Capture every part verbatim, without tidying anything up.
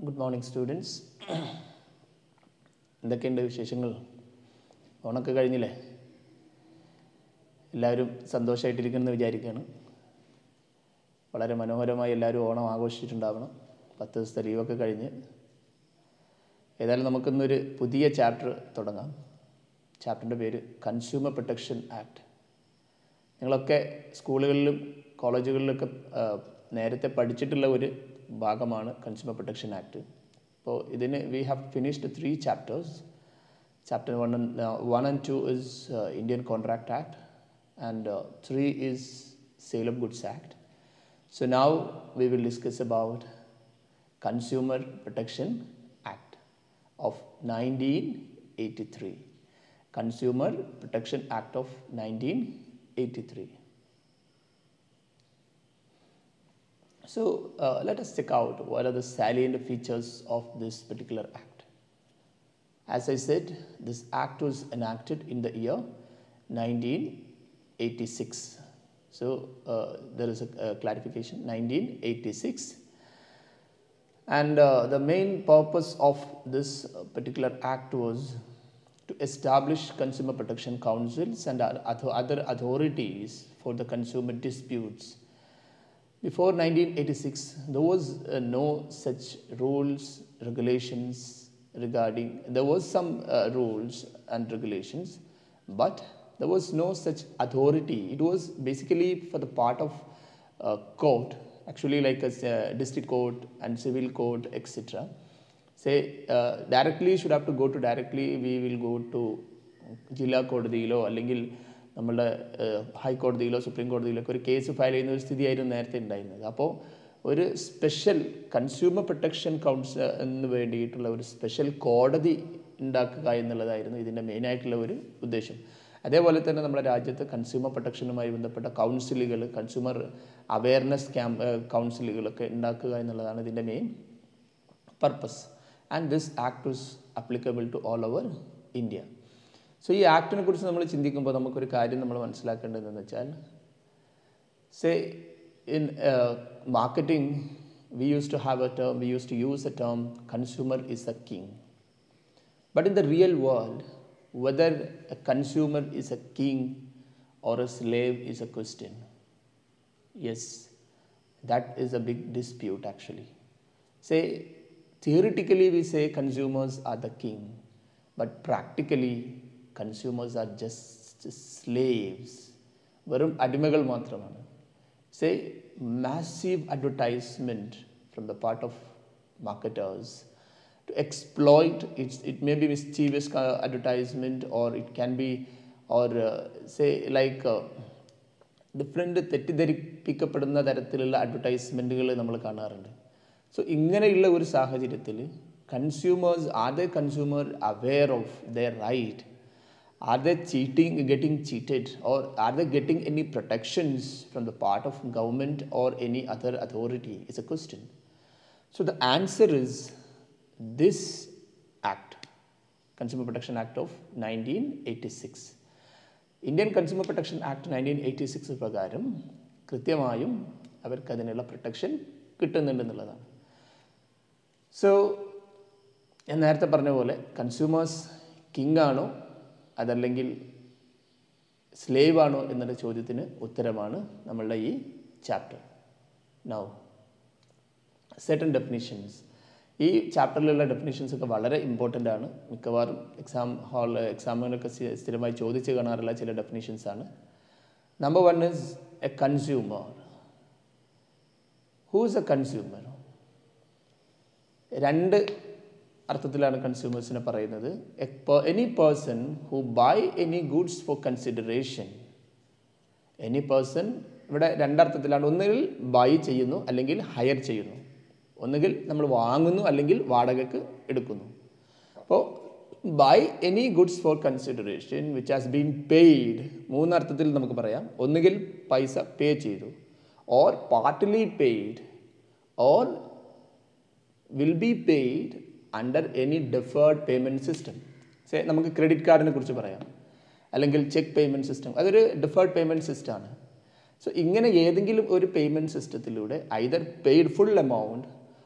Good morning, students. എന്തൊക്കെയുണ്ട് വിശേഷങ്ങൾ? ഓണൊക്കെ കഴിഞ്ഞില്ലേ? എല്ലാവരും സന്തോഷമായിട്ടിരിക്കുമെന്ന് വിചാരിക്കുകയാണ്. വളരെ മനോഹരമായി എല്ലാവരും ഓണം ആഘോഷിച്ചിട്ടുണ്ടാവണം. പത്ത് ദിവസത്തെ ലീവൊക്കെ കഴിഞ്ഞ് ഏതായാലും നമുക്കിന്നൊരു പുതിയ ചാപ്റ്റർ തുടങ്ങാം. ചാപ്റ്ററിൻ്റെ പേര് കൺസ്യൂമർ പ്രൊട്ടക്ഷൻ ആക്ട്. നിങ്ങളൊക്കെ സ്കൂളുകളിലും കോളേജുകളിലൊക്കെ നേരത്തെ പഠിച്ചിട്ടുള്ള ഒരു ഭാഗമാണ് കൺസ്യൂമർ പ്രൊട്ടക്ഷൻ ആക്ട്. അപ്പോൾ ഇതിന് we have finished three chapters. Chapter one one and two is Indian contract act and three is sale of goods act. So now we will discuss about Consumer Protection Act of nineteen eighty-three. Consumer Protection Act of nineteen eighty-three. So uh, let us check out what are the salient features of this particular act. As I said, this act was enacted in the year nineteen eighty-six. So uh, there is a, a clarification, nineteen eighty-six. And uh, the main purpose of this particular act was to establish consumer protection councils and other authorities for the consumer disputes. Before nineteen eighty-six, there was uh, no such rules, regulations regarding, there was some uh, rules and regulations, but there was no such authority. It was basically for the part of uh, court, actually like a uh, district court and civil court, et cetera. Say uh, directly should have to go to directly, we will go to Jilla Kodadilo, അല്ലെങ്കിൽ നമ്മളുടെ ഹൈക്കോടതിയിലോ supreme കോടതിയിലൊക്കെ ഒരു case file ചെയ്യുന്ന ഒരു സ്ഥിതിയായിരുന്നു നേരത്തെ ഉണ്ടായിരുന്നത്. അപ്പോൾ ഒരു special consumer protection council എന്ന് വേണ്ടിയിട്ടുള്ള ഒരു സ്പെഷ്യൽ കോടതി ഉണ്ടാക്കുക എന്നുള്ളതായിരുന്നു ഇതിൻ്റെ മെയിനായിട്ടുള്ള ഒരു ഉദ്ദേശം. അതേപോലെ തന്നെ നമ്മുടെ രാജ്യത്ത് കൺസ്യൂമർ പ്രൊട്ടക്ഷനുമായി ബന്ധപ്പെട്ട കൗൺസിലുകൾ, കൺസ്യൂമർ അവയർനെസ് ക്യാമ്പ് കൗൺസിലുകളൊക്കെ ഉണ്ടാക്കുക എന്നുള്ളതാണ് ഇതിൻ്റെ main purpose. And this act was applicable to all over India. So ഈ ആക്ടിനെ കുറിച്ച് നമ്മൾ ചിന്തിക്കുമ്പോൾ നമുക്കൊരു കാര്യം നമ്മൾ മനസ്സിലാക്കേണ്ടതെന്ന് വെച്ചാൽ, say in marketing we use to have a term, we use to use a term consumer is a king. But in the real world whether a consumer is a king or a slave is a question. Yes, that is a big dispute actually. Say, theoretically we say consumers are the king, but practically consumers are just slaves. Varum adimagal matramana. Say, massive advertisement from the part of marketers to exploit. It's, it may be mischievous advertisement, or it can be, or uh, say like uh, different തെറ്റിദ്ധരിപ്പിക്കപ്പെടുന്ന തരത്തിലുള്ള അഡ്വർടൈസ്മെൻറ്റുകൾ നമ്മൾ കാണാറുണ്ട്. So ഇങ്ങനെയുള്ള ഒരു സാഹചര്യത്തിൽ consumers, are the consumer aware of their right? Are they cheating getting cheated, or are they getting any protections from the part of government or any other authority is a question. So the answer is this act, Consumer Protection Act of nineteen eighty-six. Indian Consumer Protection Act nineteen eighty-six പ്രകാരം കൃത്യമായും അവർക്ക് അതിനുള്ള protection കിട്ടുന്നുണ്ടെന്നുള്ളതാണ്. So ഞാൻ നേരത്തെ പറഞ്ഞ പോലെ consumers king ആണോ അതല്ലെങ്കിൽ സ്ലേവ് ആണോ എന്നുള്ള ചോദ്യത്തിന് ഉത്തരമാണ് നമ്മളുടെ ഈ ചാപ്റ്റർ. Now certain definitions. ഈ ചാപ്റ്ററിലുള്ള ഡെഫിനിഷൻസ് ഒക്കെ വളരെ ഇമ്പോർട്ടൻ്റ് ആണ്. മിക്കവാറും എക്സാം ഹാൾ എക്സാമിനൊക്കെ സ്ഥിരമായി ചോദിച്ച് കാണാറുള്ള ചില ഡെഫിനിഷൻസ് ആണ്. Number one is a consumer. Who is a consumer? രണ്ട് അർത്ഥത്തിലാണ് കൺസ്യൂമേഴ്സിനെ പറയുന്നത്. Any person who buy any goods for consideration. Any person ഇവിടെ രണ്ടർത്ഥത്തിലാണ്. ഒന്നുകിൽ ബൈ ചെയ്യുന്നു അല്ലെങ്കിൽ ഹയർ ചെയ്യുന്നു. ഒന്നുകിൽ നമ്മൾ വാങ്ങുന്നു അല്ലെങ്കിൽ വാടകയ്ക്ക് എടുക്കുന്നു. അപ്പോൾ buy any goods for consideration which has been paid, മൂന്നർത്ഥത്തിൽ നമുക്ക് പറയാം. ഒന്നുകിൽ പൈസ പേ ചെയ്തു, or partly paid, or will be paid under any deferred payment system. Say നമുക്ക് ക്രെഡിറ്റ് കാർഡിനെ കുറിച്ച് പറയാം, അല്ലെങ്കിൽ ചെക്ക് പേയ്മെൻറ്റ് സിസ്റ്റം. അതൊരു ഡെഫേർഡ് പേയ്മെൻറ്റ് സിസ്റ്റമാണ്. സോ ഇങ്ങനെ ഏതെങ്കിലും ഒരു പേയ്മെൻറ്റ് സിസ്റ്റത്തിലൂടെ either paid full amount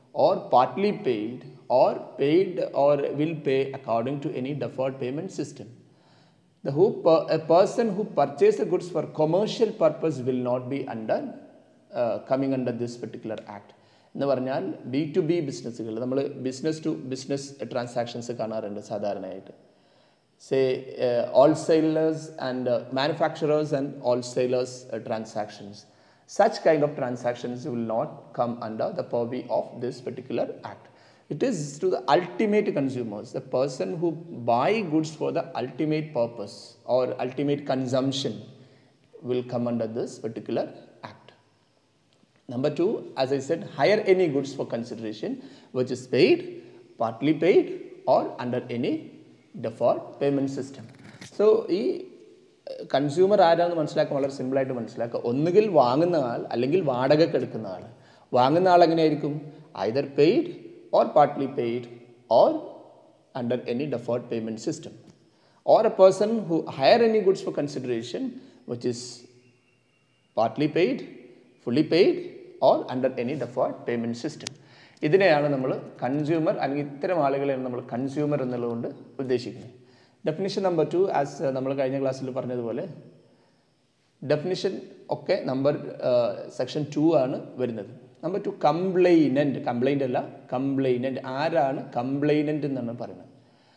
or partly paid or paid or will pay according to any deferred payment system. The who per, a person who purchases goods for commercial purpose will not be under uh, coming under this particular act. എന്ന് പറഞ്ഞാൽ B to B ബിസിനസ്സുകൾ നമ്മൾ business to business transactions കാണാറുണ്ട് സാധാരണയായിട്ട്. Say uh, wholesalers and uh, manufacturers and wholesalers uh, transactions. Such kind of transactions will not come under the purview of this particular act. It is to the ultimate consumers, the person who buy goods for the ultimate purpose or ultimate consumption will come under this particular act. Number two, as I said, hire any goods for consideration which is paid, partly paid or under any deferred payment system. So, ഈ consumer ആരാണെന്ന് മനസ്സിലാക്കാൻ വളരെ സിമ്പിളായിട്ട് മനസ്സിലാക്കുക. ഒന്നുകിൽ വാങ്ങുന്ന ആൾ അല്ലെങ്കിൽ വാടകയ്ക്ക് എടുക്കുന്ന ആൾ. വാങ്ങുന്ന ആൾ എങ്ങനെയായിരിക്കും? Either paid or partly paid or under any deferred payment system, or a person who hire any goods for consideration which is partly paid, fully paid or under any deferred payment system. ഇതിനെയാണ് നമ്മൾ consumer അല്ലെങ്കിൽ ഇത്തരം ആളുകളെയാണ് നമ്മൾ consumer എന്നുള്ളതുകൊണ്ട് ഉദ്ദേശിക്കുന്നത്. Definition number two, as നമ്മൾ കഴിഞ്ഞ ക്ലാസ്സിൽ പറഞ്ഞതുപോലെ ഡെഫിനിഷൻ ഒക്കെ നമ്പർ സെക്ഷൻ ടു ആണ് വരുന്നത്. Number two, complainant. കംപ്ലൈൻ്റ് അല്ല, കംപ്ലൈനന്റ്. ആരാണ് കംപ്ലൈനന്റ് എന്നാണ് പറയുന്നത്?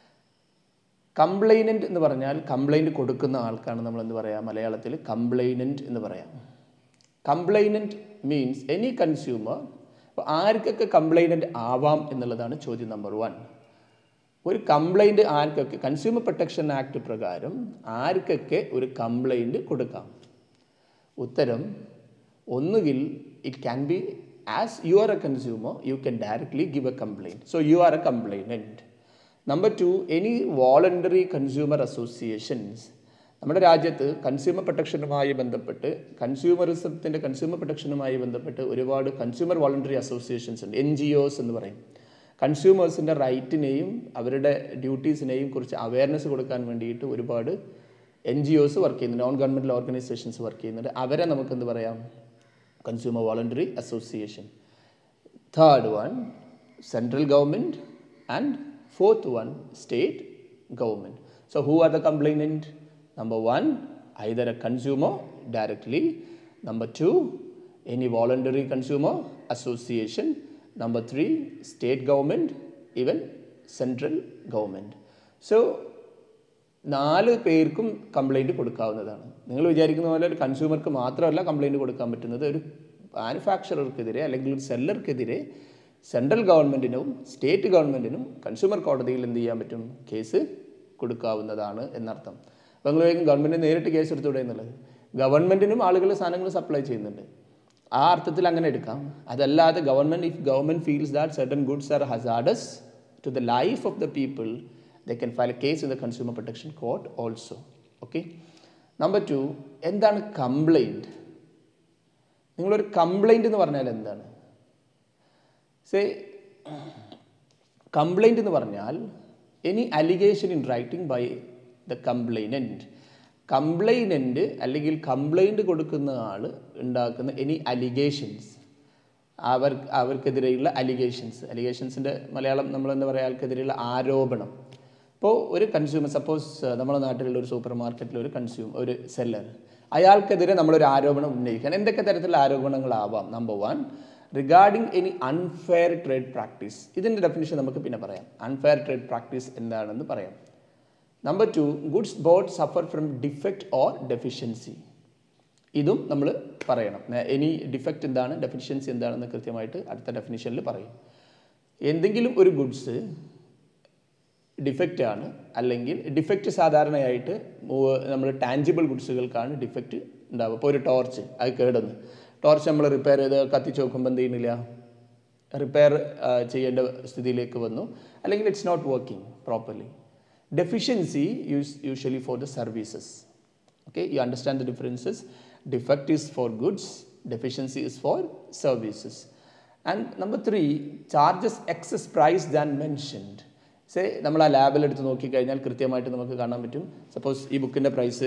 കംപ്ലൈനന്റ് എന്ന് പറഞ്ഞാൽ കംപ്ലൈൻറ്റ് കൊടുക്കുന്ന ആൾക്കാണ് നമ്മൾ എന്ത് പറയാം മലയാളത്തിൽ? കംപ്ലൈനന്റ് എന്ന് പറയാം. Complainant means any consumer. അപ്പോൾ ആർക്കൊക്കെ കംപ്ലൈനന്റ് ആവാം എന്നുള്ളതാണ് ചോദ്യം നമ്പർ വൺ. ഒരു കംപ്ലൈൻറ്റ് ആർക്കൊക്കെ, കൺസ്യൂമർ പ്രൊട്ടക്ഷൻ ആക്ട് പ്രകാരം ആർക്കൊക്കെ ഒരു കംപ്ലൈൻറ്റ് കൊടുക്കാം? ഉത്തരം, ഒന്നുകിൽ it can be as you are a consumer, you can directly give a complaint. So, you are a complainant. Number two, any voluntary consumer associations. നമ്മുടെ രാജ്യത്ത് കൺസ്യൂമർ പ്രൊട്ടക്ഷനുമായി ബന്ധപ്പെട്ട് കൺസ്യൂമറിസത്തിൻ്റെ കൺസ്യൂമർ പ്രൊട്ടക്ഷനുമായി ബന്ധപ്പെട്ട് ഒരുപാട് കൺസ്യൂമർ വോളണ്ടറി അസോസിയേഷൻസ് ഉണ്ട്. എൻ ജി ഒസ് എന്ന് പറയും. കൺസ്യൂമേഴ്സിൻ്റെ റൈറ്റിനെയും അവരുടെ ഡ്യൂട്ടീസിനെയും കുറിച്ച് അവയർനെസ് കൊടുക്കാൻ വേണ്ടിയിട്ട് ഒരുപാട് എൻ ജി ഒസ് വർക്ക് ചെയ്യുന്നുണ്ട്, നോൺ ഗവൺമെൻറ്റൽ ഓർഗനൈസേഷൻസ് വർക്ക് ചെയ്യുന്നുണ്ട്. അവരെ നമുക്ക് എന്ത് പറയാം? Consumer Voluntary Association. Third one, central government, and fourth one, state government. So, who are the complainant? Number one, either a consumer directly. Number two, any voluntary consumer association. Number three, state government, even central government. So, നാല് പേർക്കും complaint കൊടുക്കാവുന്നതാണ്. നിങ്ങൾ വിചാരിക്കുന്ന പോലെ ഒരു കൺസ്യൂമർക്ക് മാത്രമല്ല complaint കൊടുക്കാൻ പറ്റുന്നത്. ഒരു മാനുഫാക്ചറർക്കെതിരെ അല്ലെങ്കിൽ ഒരു സെല്ലർക്കെതിരെ സെൻട്രൽ ഗവൺമെൻറ്റിനും സ്റ്റേറ്റ് ഗവൺമെൻറ്റിനും കൺസ്യൂമർ കോടതിയിൽ എന്ത് ചെയ്യാൻ പറ്റും? കേസ് കൊടുക്കാവുന്നതാണ് എന്നർത്ഥം. അപ്പോൾ നിങ്ങൾ വേഗം ഗവൺമെൻറ്റിന് നേരിട്ട് കേസ് എടുത്തുകൂടെ എന്നുള്ളത്? ഗവൺമെൻറ്റിനും ആളുകൾ സാധനങ്ങൾ സപ്ലൈ ചെയ്യുന്നുണ്ട്, ആ അർത്ഥത്തിൽ അങ്ങനെ എടുക്കാം. അതല്ലാതെ government, if government feels that certain goods are hazardous to the life of the people, they can file a case in the Consumer Protection Court also. Okay. Number two, എന്താണ് കംപ്ലൈൻറ്റ്? നിങ്ങളൊരു complaint എന്ന് പറഞ്ഞാൽ എന്താണ്? Say complaint എന്ന് പറഞ്ഞാൽ any allegation in writing by the complainant. Complainant അല്ലെങ്കിൽ complaint കൊടുക്കുന്ന ആൾ ഉണ്ടാക്കുന്ന എനി അലിഗേഷൻസ്, അവർ അവർക്കെതിരെയുള്ള അലിഗേഷൻസ്. അലിഗേഷൻസിൻ്റെ മലയാളം നമ്മൾ എന്താ പറയുക? അവർക്കെതിരെയുള്ള ആരോപണം. ഇപ്പോൾ ഒരു കൺസ്യൂമർ, സപ്പോസ് നമ്മുടെ നാട്ടിലുള്ള ഒരു സൂപ്പർ മാർക്കറ്റിൽ ഒരു കൺസ്യൂമർ, ഒരു സെല്ലർ, അയാൾക്കെതിരെ നമ്മളൊരു ആരോപണം ഉന്നയിക്കാൻ എന്തൊക്കെ തരത്തിലുള്ള ആരോപണങ്ങളാവാം? Number one, regarding any unfair trade practice. ഇതിൻ്റെ ഡെഫിനിഷൻ നമുക്ക് പിന്നെ പറയാം. അൺഫെയർ ട്രേഡ് പ്രാക്ടീസ് എന്താണെന്ന് പറയാം. Number two, goods bought suffer from defect or deficiency. ഇതും നമ്മൾ പറയണം. എനി ഡിഫക്റ്റ് എന്താണ്, ഡെഫിഷ്യൻസി എന്താണെന്ന് കൃത്യമായിട്ട് അടുത്ത ഡെഫിനിഷനിൽ പറയും. എന്തെങ്കിലും ഒരു ഗുഡ്സ് ഡിഫക്റ്റ് ആണ്, അല്ലെങ്കിൽ ഡിഫക്റ്റ് സാധാരണയായിട്ട് നമ്മൾ ടാഞ്ചിബിൾ ഗുഡ്സുകൾക്കാണ് ഡിഫക്റ്റ് ഉണ്ടാവുക. ഇപ്പോൾ ഒരു ടോർച്ച്, അത് കേടുന്നു, ടോർച്ച് നമ്മൾ റിപ്പയർ ചെയ്ത് കത്തിച്ച് നോക്കുമ്പോൾ എന്ത് ചെയ്യുന്നില്ല, റിപ്പയർ ചെയ്യേണ്ട സ്ഥിതിയിലേക്ക് വന്നു, അല്ലെങ്കിൽ it's not working properly. Deficiency use usually for the services. Okay, you understand the differences. Defect is for goods, deficiency is for services. And number three, charges excess price than mentioned. Say നമ്മൾ ആ ലാബിൽ എടുത്ത് നോക്കിക്കഴിഞ്ഞാൽ കൃത്യമായിട്ട് നമുക്ക് കാണാൻ പറ്റും. Suppose ഈ ബുക്കിൻ്റെ പ്രൈസ്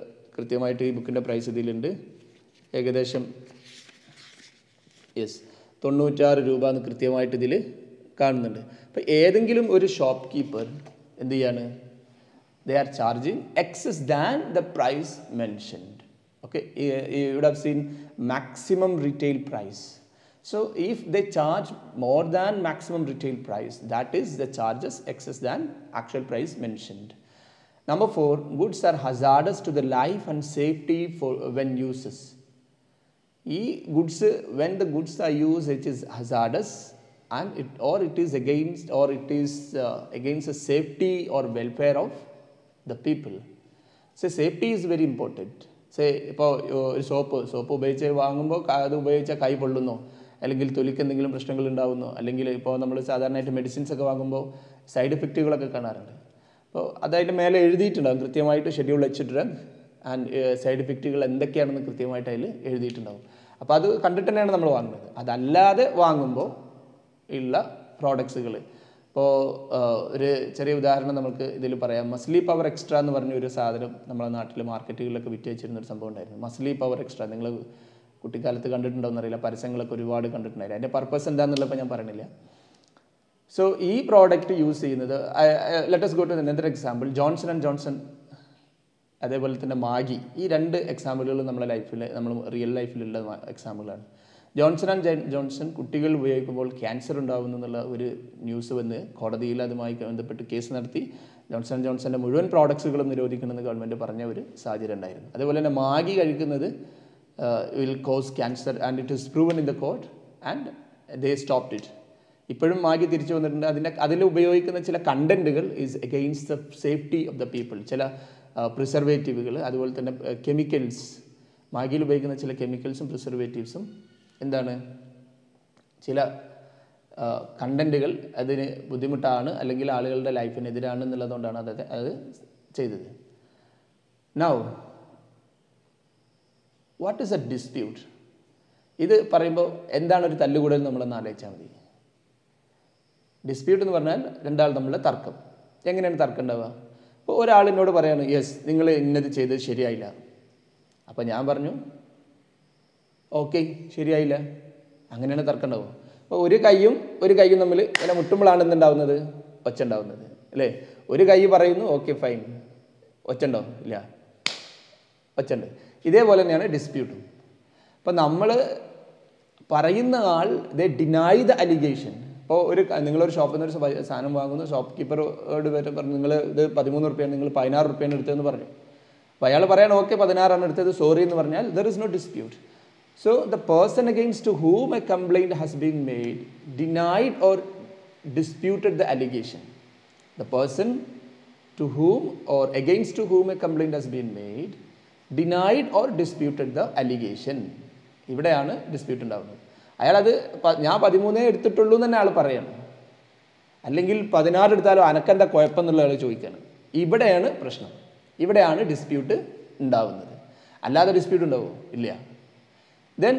കൃത്യമായിട്ട് ഈ ബുക്കിൻ്റെ പ്രൈസ് ഇതിലുണ്ട്, ഏകദേശം യെസ് തൊണ്ണൂറ്റാറ് രൂപ എന്ന് കൃത്യമായിട്ട് ഇതിൽ കാണുന്നുണ്ട്. അപ്പോൾ ഏതെങ്കിലും ഒരു ഷോപ്പ് കീപ്പർ എന്ത് ചെയ്യാണ്, they are charging excess than the price mentioned. Okay, you would have seen maximum retail price. So if they charge more than maximum retail price, that is the charges excess than actual price mentioned. Number four, goods are hazardous to the life and safety for when uses. E goods, when the goods are used, it is hazardous and it or it is against or it is uh, against the safety or welfare of the people. So safety is very important. Say ഇപ്പോൾ ഒരു soap soap ഉപയോഗിച്ച് വാങ്ങുമ്പോൾ അത് ഉപയോഗിച്ചാൽ കൈ പൊള്ളുന്നോ, അല്ലെങ്കിൽ തൊലിക്ക് എന്തെങ്കിലും പ്രശ്നങ്ങൾ ഉണ്ടാകുന്നോ, അല്ലെങ്കിൽ ഇപ്പോൾ നമ്മൾ സാധാരണയായിട്ട് മെഡിസിൻസ് ഒക്കെ വാങ്ങുമ്പോൾ സൈഡ് ഇഫക്റ്റുകളൊക്കെ കാണാറുണ്ട്. അപ്പോൾ അതതിൻ്റെ മേലെ എഴുതിയിട്ടുണ്ടാകും കൃത്യമായിട്ട്, ഷെഡ്യൂൾ വെച്ചിട്ട് ആൻഡ് സൈഡ് ഇഫക്റ്റുകൾ എന്തൊക്കെയാണെന്ന് കൃത്യമായിട്ട് അതിൽ എഴുതിയിട്ടുണ്ടാകും. അപ്പോൾ അത് കണ്ടിട്ട് തന്നെയാണ് നമ്മൾ വാങ്ങുന്നത്. അതല്ലാതെ വാങ്ങുമ്പോൾ ഉള്ള പ്രോഡക്ട്സുകൾ, ഇപ്പോൾ ഒരു ചെറിയ ഉദാഹരണം നമുക്ക് ഇതിൽ പറയാം. മസ്ലി പവർ എക്സ്ട്രാ എന്ന് പറഞ്ഞ ഒരു സാധനം നമ്മുടെ നാട്ടിൽ മാർക്കറ്റുകളിലൊക്കെ വിറ്റ് വെച്ചിരുന്ന ഒരു സംഭവം ഉണ്ടായിരുന്നു. മസ്ലി പവർ എക്സ്ട്രാ നിങ്ങൾ കുട്ടിക്കാലത്ത് കണ്ടിട്ടുണ്ടോയെന്ന് അറിയില്ല, പരസ്യങ്ങളൊക്കെ ഒരുപാട് കണ്ടിട്ടുണ്ടായിരുന്നു. അതിൻ്റെ പർപ്പസ് എന്താണെന്നുള്ളപ്പോൾ ഞാൻ പറയണില്ല. സോ ഈ പ്രോഡക്റ്റ് യൂസ് ചെയ്യുന്നത്, let us go to another example, Johnson and Johnson, അതേപോലെ തന്നെ മാഗി. ഈ രണ്ട് എക്സാമ്പിളുകൾ നമ്മുടെ ലൈഫിൽ, നമ്മൾ റിയൽ ലൈഫിലുള്ള എക്സാമ്പിളാണ്. ജോൺസൺ ആൻഡ് ജോൺസൺ കുട്ടികൾ ഉപയോഗിക്കുമ്പോൾ ക്യാൻസർ ഉണ്ടാകുന്നു എന്നുള്ള ഒരു ന്യൂസ് വന്ന് കോടതിയിൽ അതുമായി ബന്ധപ്പെട്ട് കേസ് നടത്തി ജോൺസൺ ആൻഡ് ജോൺസൻ്റെ മുഴുവൻ പ്രോഡക്ട്സുകളും നിരോധിക്കണമെന്ന് ഗവൺമെൻറ് പറഞ്ഞ ഒരു സാഹചര്യം ഉണ്ടായിരുന്നു. അതുപോലെ തന്നെ മാഗി കഴിക്കുന്നത് will cause cancer and it is proven in the court and they stopped it. ഇപ്പോഴും മാഗി തിരിച്ചു വന്നിട്ടുണ്ട്. അതിൻ്റെ അതിൽ ഉപയോഗിക്കുന്ന ചില കണ്ടൻറ്റുകൾ is against the safety of the people. ചില പ്രിസർവേറ്റീവുകൾ, അതുപോലെ തന്നെ കെമിക്കൽസ്, മാഗിയിൽ ഉപയോഗിക്കുന്ന ചില കെമിക്കൽസും പ്രിസർവേറ്റീവ്സും എന്താണ്, ചില കണ്ടൻറ്റുകൾ അതിന് ബുദ്ധിമുട്ടാണ് അല്ലെങ്കിൽ ആളുകളുടെ ലൈഫിനെതിരാണ് എന്നുള്ളതുകൊണ്ടാണ് അത് അത് ചെയ്തത്. Now what is a dispute? ഇത് പറയുമ്പോൾ എന്താണ് ഒരു തല്ലുകൂടൽ നമ്മളൊന്ന് ആലോചിച്ചാൽ മതി. ഡിസ്പ്യൂട്ട് എന്ന് പറഞ്ഞാൽ രണ്ടാൾ തമ്മിലുള്ള തർക്കം. എങ്ങനെയാണ് തർക്കം ഉണ്ടാവുക? ഇപ്പോൾ ഒരാൾ എന്നോട് പറയാണ്, യെസ് നിങ്ങൾ ഇന്നത് ചെയ്തത് ശരിയായില്ല. അപ്പോൾ ഞാൻ പറഞ്ഞു ഓക്കെ ശരിയായില്ല, അങ്ങനെയാണ് തർക്കം ഉണ്ടാവുക. അപ്പോൾ ഒരു കൈയും ഒരു കൈയും തമ്മിൽ ഇങ്ങനെ മുട്ടുമ്പോഴാണ് എന്തുണ്ടാവുന്നത്, ഒച്ച ഉണ്ടാവുന്നത് അല്ലേ? ഒരു കൈ പറയുന്നു ഓക്കെ ഫൈൻ, ഒച്ച ഉണ്ടാവും ഇല്ല, ഒച്ച ഉണ്ട്. ഇതേപോലെ തന്നെയാണ് ഡിസ്പ്യൂട്ടും. അപ്പോൾ നമ്മൾ പറയുന്ന ആൾ ദേ ഡിനൈ ദ അലിഗേഷൻ. ഇപ്പോൾ ഒരു നിങ്ങളൊരു ഷോപ്പിൽ നിന്ന് ഒരു സാധനം വാങ്ങുന്നു, ഷോപ്പ് കീപ്പറോട് വരെ പറഞ്ഞു നിങ്ങൾ ഇത് പതിമൂന്ന് റുപ്യാണ്, നിങ്ങൾ പതിനാറ് റുപ്യാണ് എടുത്തതെന്ന് പറഞ്ഞു. അപ്പോൾ അയാൾ പറയാണ് ഓക്കെ പതിനാറാണ് എടുത്തത്, സോറി എന്ന് പറഞ്ഞാൽ there is no dispute. So the person against whom a complaint has been made denied or disputed the allegation. The person to whom or against whom a complaint has been made denied or disputed the allegation. ഇവിടെയാണ് dispute ഉണ്ടാകുന്നത്. അയാളത് ഞാൻ പതിമൂന്നേ എടുത്തിട്ടുള്ളൂ എന്ന് തന്നെ ആൾ പറയണം, അല്ലെങ്കിൽ പതിനാറ് എടുത്താലോ അനക്കെന്താ കുഴപ്പം എന്നുള്ള ആൾ ചോദിക്കുകയാണ്. ഇവിടെയാണ് പ്രശ്നം, ഇവിടെയാണ് ഡിസ്പ്യൂട്ട് ഉണ്ടാവുന്നത്. അല്ലാതെ ഡിസ്പ്യൂട്ട് ഉണ്ടാവുമോ? ഇല്ല. ദെൻ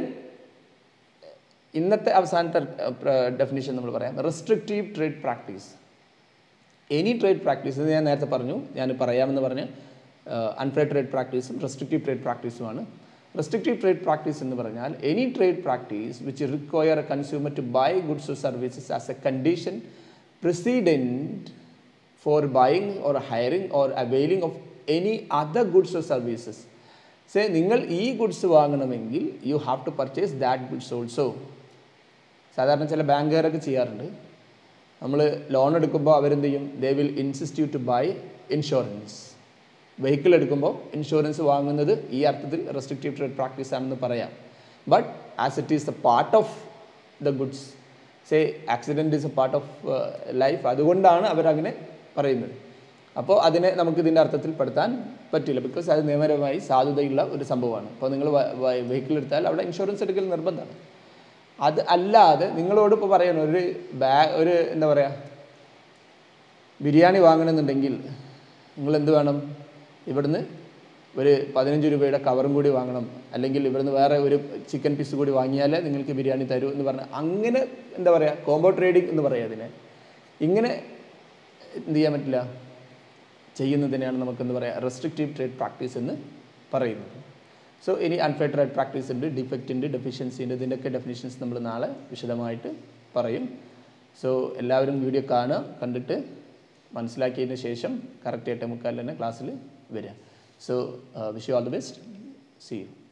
ഇന്നത്തെ അവസാനത്തെ ഡെഫിനിഷൻ നമ്മൾ പറയാം, restrictive trade practice. Any trade practice, ഞാൻ നേരത്തെ പറഞ്ഞു, ഞാൻ പറയാമെന്ന് പറഞ്ഞ് അൺഫെയർ ട്രേഡ് പ്രാക്ടീസും റെസ്ട്രിക്റ്റീവ് ട്രേഡ് പ്രാക്ടീസുമാണ്. റെസ്ട്രിക്റ്റീവ് ട്രേഡ് പ്രാക്ടീസ് എന്ന് പറഞ്ഞാൽ any trade practice which require a consumer to buy goods or services as a condition precedent for buying or hiring or availing of any other goods or services. Say നിങ്ങൾ ഈ goods വാങ്ങണമെങ്കിൽ you have to purchase that goods also. സാധാരണ ചില ബാങ്കുകാരൊക്കെ ചെയ്യാറുണ്ട്, നമ്മൾ loan എടുക്കുമ്പോൾ അവരെന്ത് ചെയ്യും, they will insist you to buy insurance. Vehicle എടുക്കുമ്പോൾ ഇൻഷുറൻസ് വാങ്ങുന്നത് ഈ അർത്ഥത്തിൽ റെസ്ട്രിക്റ്റീവ് ട്രേഡ് പ്രാക്ടീസ് ആണെന്ന് പറയാം. But as it is a part of the goods, say accident is a part of life, അതുകൊണ്ടാണ് അവരങ്ങനെ പറയുന്നത്. അപ്പോൾ അതിനെ നമുക്ക് ഇതിൻ്റെ അർത്ഥത്തിൽ പെടുത്താൻ പറ്റില്ല, ബിക്കോസ് അത് നിയമപരമായി സാധുതയുള്ള ഒരു സംഭവമാണ്. അപ്പോൾ നിങ്ങൾ വെഹിക്കിൾ എടുത്താൽ അവിടെ ഇൻഷുറൻസ് എടുക്കൽ നിർബന്ധമാണ്. അത് അല്ലാതെ നിങ്ങളോട് ഇപ്പോൾ പറയണം ഒരു ബാ ഒരു എന്താ പറയുക ബിരിയാണി വാങ്ങണമെന്നുണ്ടെങ്കിൽ നിങ്ങൾ എന്ത് വേണം, ഇവിടുന്ന് ഒരു പതിനഞ്ച് രൂപയുടെ കവറും കൂടി വാങ്ങണം, അല്ലെങ്കിൽ ഇവിടുന്ന് വേറെ ഒരു ചിക്കൻ പീസ് കൂടി വാങ്ങിയാലേ നിങ്ങൾക്ക് ബിരിയാണി തരൂ എന്ന് പറഞ്ഞാൽ അങ്ങനെ എന്താ പറയുക കോംബോ ട്രേഡിങ് എന്ന് പറയുക അതിനെ. ഇങ്ങനെ എന്ത് ചെയ്യാൻ പറ്റില്ല, ചെയ്യുന്നതിനെയാണ് നമുക്കെന്ത് പറയുക റെസ്ട്രിക്റ്റീവ് ട്രേഡ് പ്രാക്ടീസ് എന്ന് പറയുന്നത്. സോ ഇനി അൺഫെയർ ട്രേഡ് പ്രാക്ടീസ് ഉണ്ട്, ഡിഫക്റ്റ് ഉണ്ട്, ഡെഫിഷ്യൻസി ഉണ്ട്, ഇതിൻ്റെയൊക്കെ ഡെഫിനിഷൻസ് നമ്മൾ നാളെ വിശദമായിട്ട് പറയും. സോ എല്ലാവരും വീഡിയോ കാണുക, കണ്ടിട്ട് മനസ്സിലാക്കിയതിന് ശേഷം കറക്റ്റ് എട്ട് മുക്കാലിൽ തന്നെ ക്ലാസ്സിൽ വരിക. So wish you all the best, see U.